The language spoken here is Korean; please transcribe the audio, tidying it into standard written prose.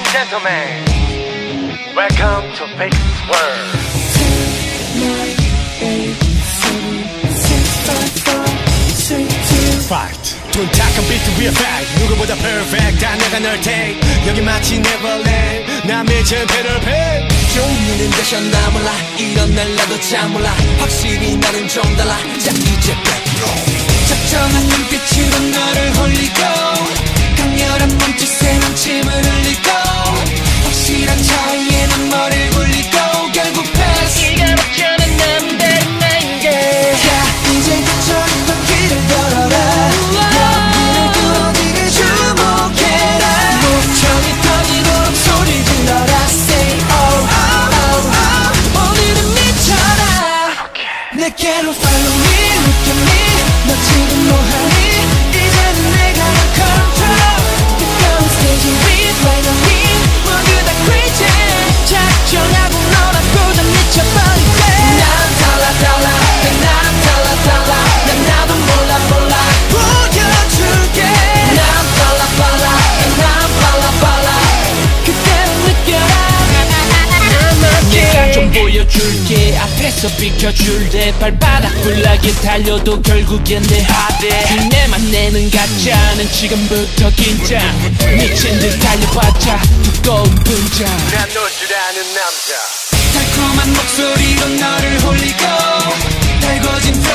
gentlemen, welcome to Fix World. Fight. 둔탁한 비트 위에 fact. 누구보다 perfect. 다 내가 널 take. 여기 마치 Neverland. 남의 챔피언을 팩. 종류는 대셔 나 몰라. 이런 날 나도 잘 몰라. 확실히 나는 좀 달라. 자 이제 100% 적정한 눈빛으로 너를 홀리고 강렬한 몸짓에 넘침을 흘리고 확실한 차이에는 머리를 굴리고 결국 패스 이가 막혀는 남대로 나인게 야 이제 저리 바퀴를 걸어라 여기를 뚫어지게 주목해라 목청이 터지도록 소리 질러라 Say oh oh oh 오늘은 미쳐라 내게로 follow me look at me 너 지금 뭐하니 이제는 내가 너 control 뜨거운 스테이지 위 right on me 모두 다 crazy 작정하고 너라고 다 미쳐버릴게 난 달라 달라 난 달라 달라 난 나도 몰라 몰라 보여줄게 난 빨라 빨라 난 빨라 빨라 그대로 느껴라 내가 좀 보여줄게 앞에서 비켜줄래 발바닥 굴락에 달려도 결국엔 내 하대 내만 내는 가짜는 지금부터 긴장 미친 듯 달려봤자 두꺼운 분장 난 놀 줄 아는 남자. 달콤한 목소리로 너를 홀리고 달궈진